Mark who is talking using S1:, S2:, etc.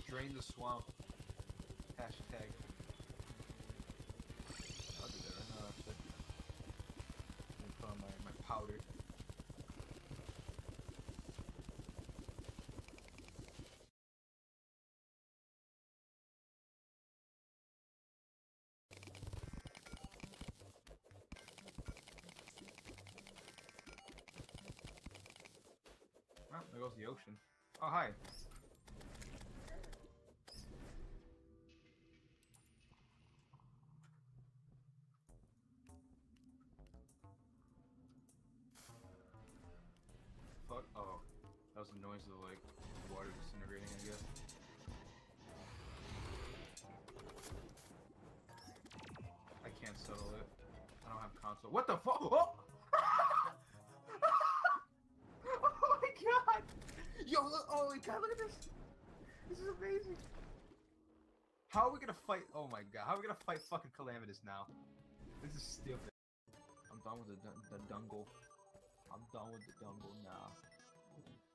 S1: Drain the swamp. Hashtag. I'll do that right now, actually. Let me put on my powder. Oh, there goes the ocean. Oh, hi. Fuck. Oh, that was the noise of like water disintegrating, I guess. I can't settle it. I don't have console. What the fuck? Oh! Oh my god! Yo, look! Oh my god! Look at this! This is amazing. How are we gonna fight? Oh my god! How are we gonna fight fucking Calamitous now? This is stupid. I'm done with the dungle. I'm done with the dungle now.